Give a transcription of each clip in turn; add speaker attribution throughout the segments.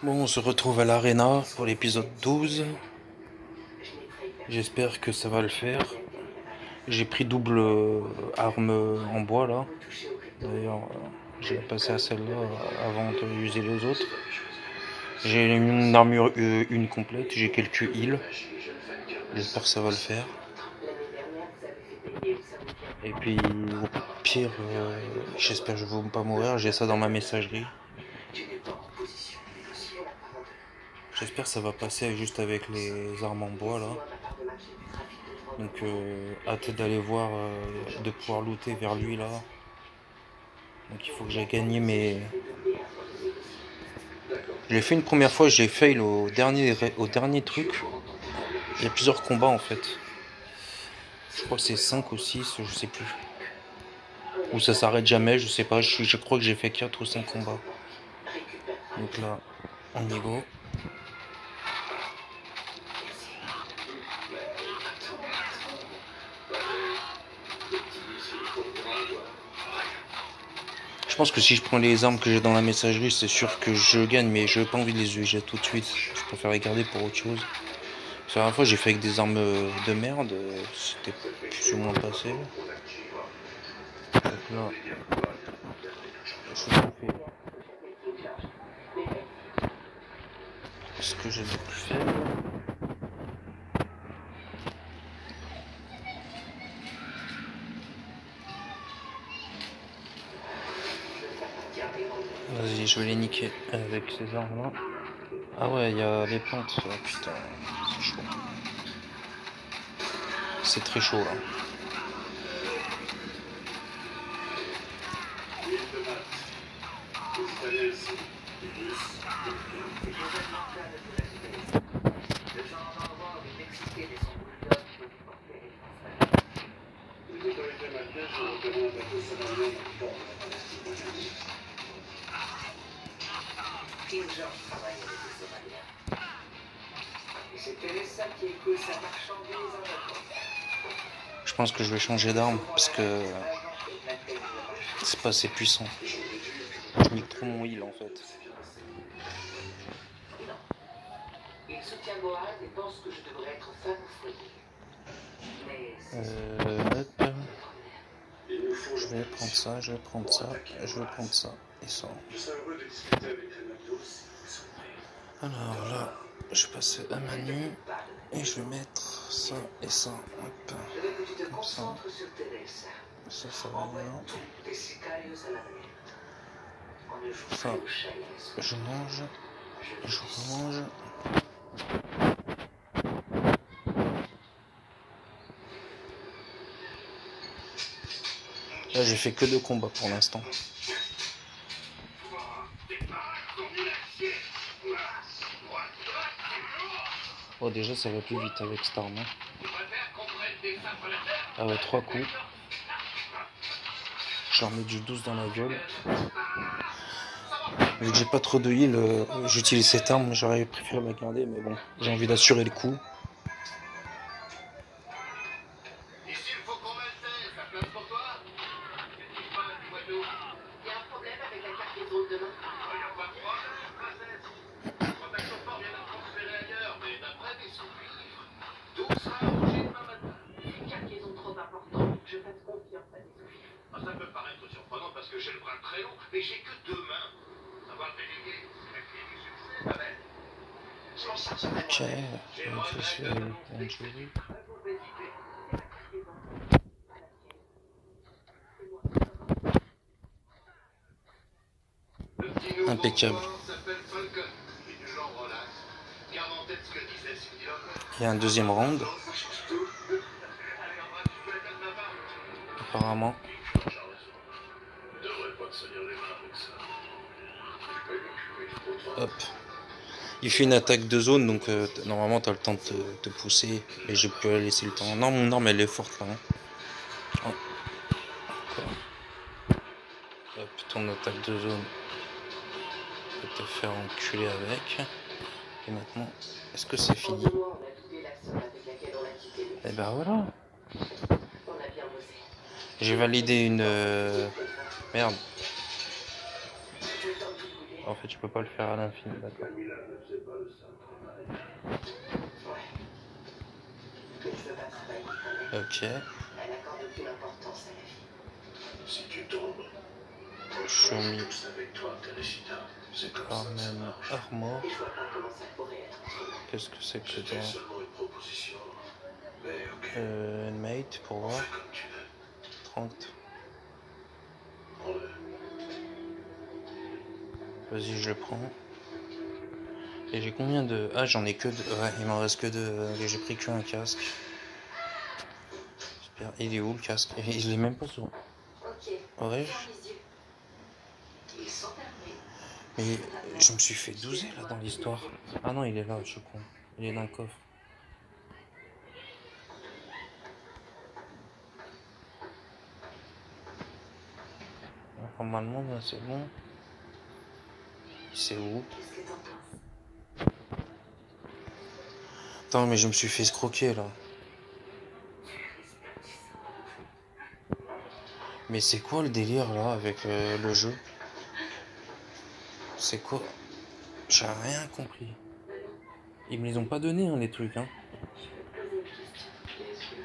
Speaker 1: Bon, on se retrouve à l'Arena pour l'épisode 12. J'espère que ça va le faire. J'ai pris double arme en bois là. D'ailleurs, j'ai passé à celle-là avant d'user les autres. J'ai une armure une complète, j'ai quelques heals. J'espère que ça va le faire. Et puis, au pire, j'espère que je ne vais pas mourir. J'ai ça dans ma messagerie. J'espère que ça va passer juste avec les armes en bois là. Donc hâte d'aller voir, de pouvoir looter vers lui là. Donc il faut que j'aille gagner mes... Je l'ai fait une première fois, j'ai fail au dernier truc. Il y a plusieurs combats en fait. Je crois que c'est 5 ou 6, je sais plus. Ou ça s'arrête jamais, je sais pas. Je crois que j'ai fait 4 ou 5 combats. Donc là, on y go. Je pense que si je prends les armes que j'ai dans la messagerie, c'est sûr que je gagne, mais je n'ai pas envie de les utiliser tout de suite. Je préfère les garder pour autre chose. La dernière fois, j'ai fait avec des armes de merde, c'était plus ou moins passé. Donc là, je fais ce que j'ai de plus faible. Vas-y, je vais les niquer avec ces armes-là. Ah ouais, il y a les plantes. Oh putain, c'est chaud. C'est très chaud là. Je pense que je vais changer d'arme parce que c'est pas assez puissant. Je nique trop mon heal en fait. Il soutient Mohan et pense que je devrais être femme au foyer. Hop. Je vais prendre ça, je vais prendre ça, je vais prendre ça et ça. Alors là, je passe à Manu et je vais mettre ça et ça. Hop. Comme ça. Ça va bien. Ça, je mange, je remange. Là, j'ai fait que 2 combats pour l'instant. Oh, déjà, ça va plus vite avec cette arme. Ah ouais, 3 coups. Je leur mets du 12 dans la gueule. Vu que j'ai pas trop de heal, j'utilise cette arme. J'aurais préféré la garder, mais bon, j'ai envie d'assurer le coup.
Speaker 2: Ça peut paraître surprenant parce que j'ai le bras très long, mais j'ai que 2 mains. Savoir déléguer, c'est la clé du succès, ma belle. Je m'en sors certainement.
Speaker 1: Ok, je suis un jury. Impeccable. Il y a un deuxième round. Apparemment. Hop. Il fait une attaque de zone, donc normalement tu as le temps de te pousser. Mais je peux laisser le temps. Non, mon arme elle est forte là. Hein. Oh. Encore. Hop, ton attaque de zone. Je vais te faire enculer avec. Et maintenant, est-ce que c'est fini? Et ben voilà. J'ai validé une... Merde. En fait, je peux pas le faire à l'infini, d'accord.
Speaker 2: Camilla ne faisait pas le sale travail.
Speaker 3: Ouais. Mais je veux pas travailler, connais.
Speaker 1: Ok.
Speaker 3: Elle accorde aucune importance à la vie.
Speaker 2: Si tu tombes, ton
Speaker 1: Show
Speaker 2: choix,
Speaker 1: me
Speaker 2: je tous avec toi, Teresita. C'est comme ça que ça
Speaker 1: Armen
Speaker 2: marche.
Speaker 1: Armor.
Speaker 3: Et je vois pas comment ça pourrait être autrement.
Speaker 1: Qu'est-ce que c'est que
Speaker 2: C'était
Speaker 1: dans
Speaker 2: seulement une proposition. Mais ok,
Speaker 1: Mate pour
Speaker 2: on
Speaker 1: voir
Speaker 2: fait comme tu veux.
Speaker 1: 30.
Speaker 2: Prends-le.
Speaker 1: Vas-y, je le prends. Et j'ai combien de... Ah, j'en ai que deux. Ouais, il m'en reste que deux. J'ai pris qu'un casque. J'espère. Il est où le casque? Il est même pas sur...
Speaker 3: Ok.
Speaker 1: Ouais.
Speaker 3: Ferme les yeux. Ils sont fermés.
Speaker 1: Mais je me suis fait douzer là dans l'histoire. Ah non, il est là, je suis con. Il est dans le coffre. Normalement, là, c'est bon. C'est où?
Speaker 3: Qu'est-ce que t'en penses?
Speaker 1: Attends, mais je me suis fait escroquer là. Mais c'est quoi le délire là avec le jeu? C'est quoi? J'ai rien compris. Ils me les ont pas donné hein, les trucs hein.
Speaker 3: Je vais te poser une question. Bien sûr.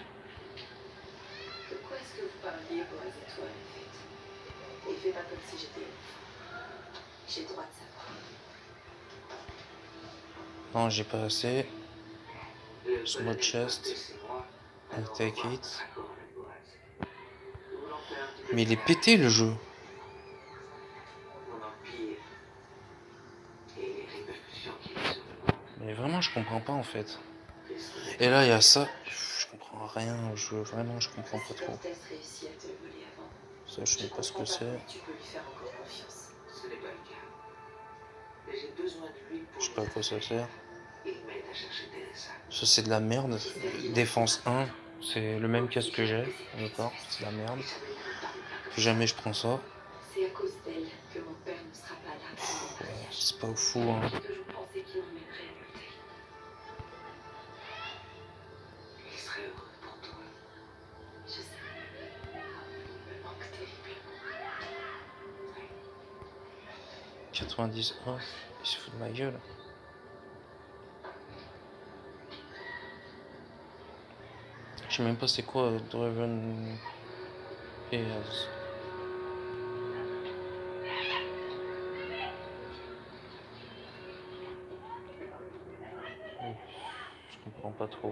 Speaker 3: De quoi est-ce que vous parliez pour les étoiles, en fait? Et fais pas comme si j'étais une femme. J'ai le droit de savoir.
Speaker 1: Non, j'ai pas assez. Small chest. I take it. Mais il est pété le jeu.
Speaker 3: Mon empire et les répercussions qu'il a sur le monde.
Speaker 1: Mais vraiment, je comprends pas en fait. Et là, il y a ça. Je comprends rien. Vraiment, je comprends pas trop.
Speaker 3: Si Cortez réussit à te le voler avant,
Speaker 1: Ça, je sais pas ce que c'est.
Speaker 3: comment tu peux lui faire encore confiance. Ce n'est pas le cas. Mais j'ai besoin de lui pour
Speaker 1: Je sais pas à quoi ça sert.
Speaker 3: il m'aide à chercher Teresa.
Speaker 1: Ça, c'est de la merde. Défense 1. C'est le même casque que j'ai. D'accord. C'est de la merde. Plus jamais je prends ça.
Speaker 3: C'est à cause d'elle que mon père ne sera pas là pour mon mariage.
Speaker 1: C'est pas fou hein.
Speaker 3: J'ai toujours pensé qu'il m'emmènerait à Bethel. Il serait heureux pour toi. Je sais. Il me manque terriblement.
Speaker 1: 90. Oh, il se fout de ma gueule. Je sais même pas c'est quoi Driven Ears. Je comprends pas trop.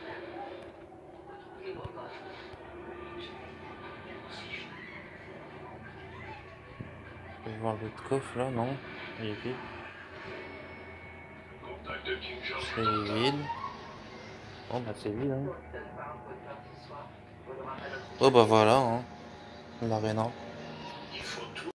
Speaker 1: Je vais voir l'autre coffre là, non? Il est vide.
Speaker 2: Contact de King George.
Speaker 1: C'est vide. Oh bah c'est vide hein. Oh bah voilà hein. L'arena.